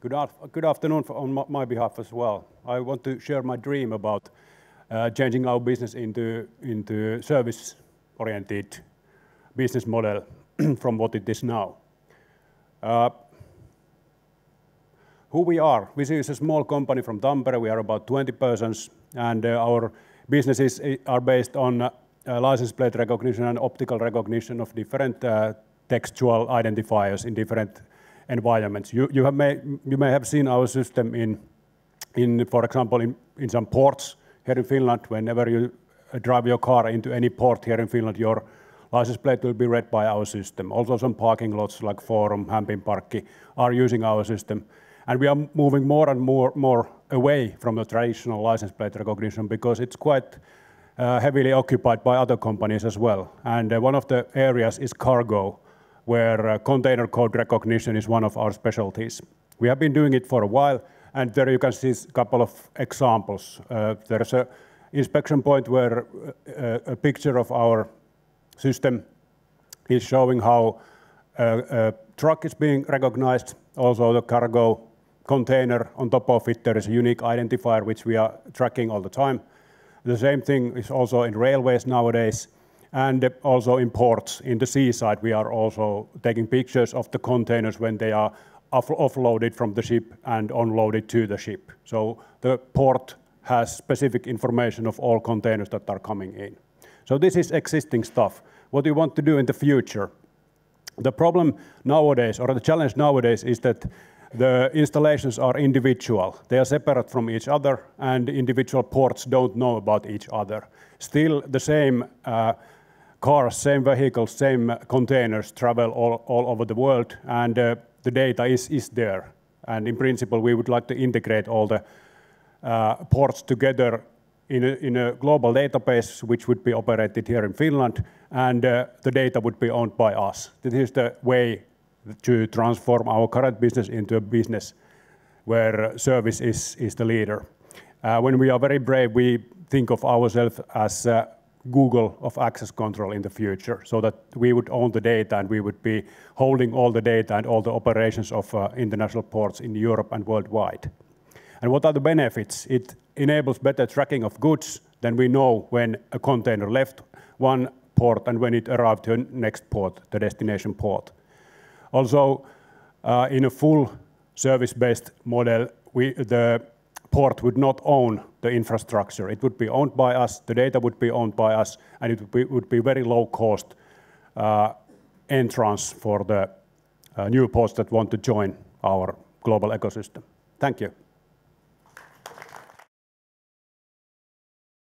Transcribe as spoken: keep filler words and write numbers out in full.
Good, af good afternoon on my behalf as well. I want to share my dream about uh, changing our business into, into service-oriented business model from what it is now. Uh, who we are? Visy is a small company from Tampere. We are about twenty persons, and uh, our businesses are based on uh, license plate recognition and optical recognition of different uh, textual identifiers in different environments. You, you, have may, you may have seen our system in, in for example, in, in some ports here in Finland. Whenever you drive your car into any port here in Finland, your license plate will be read by our system. Also some parking lots like Forum, Hampinparkki are using our system. And we are moving more and more, more away from the traditional license plate recognition because it's quite uh, heavily occupied by other companies as well. And uh, one of the areas is cargo, where uh, container code recognition is one of our specialties. We have been doing it for a while, and there you can see a couple of examples. Uh, there's an inspection point where uh, a picture of our system is showing how uh, a truck is being recognized. Also the cargo container on top of it, there is a unique identifier which we are tracking all the time. The same thing is also in railways nowadays, and also in ports. In the seaside, we are also taking pictures of the containers when they are off offloaded from the ship and unloaded to the ship. So the port has specific information of all containers that are coming in. So this is existing stuff. What we want to do in the future? The problem nowadays, or the challenge nowadays, is that the installations are individual. They are separate from each other, and individual ports don't know about each other. Still, the same uh, cars, same vehicles, same containers travel all, all over the world, and uh, the data is, is there. And in principle, we would like to integrate all the uh, ports together in a, in a global database, which would be operated here in Finland, and uh, the data would be owned by us. This is the way to transform our current business into a business where service is, is the leader. Uh, when we are very brave, we think of ourselves as uh, Google of access control in the future, so that we would own the data and we would be holding all the data and all the operations of uh, international ports in Europe and worldwide. And what are the benefits? It enables better tracking of goods. Then we know when a container left one port and when it arrived to the next port, the destination port. Also, uh, in a full service-based model, we, the port would not own the infrastructure. It would be owned by us, the data would be owned by us, and it would be, would be very low-cost uh, entrance for the uh, new ports that want to join our global ecosystem. Thank you.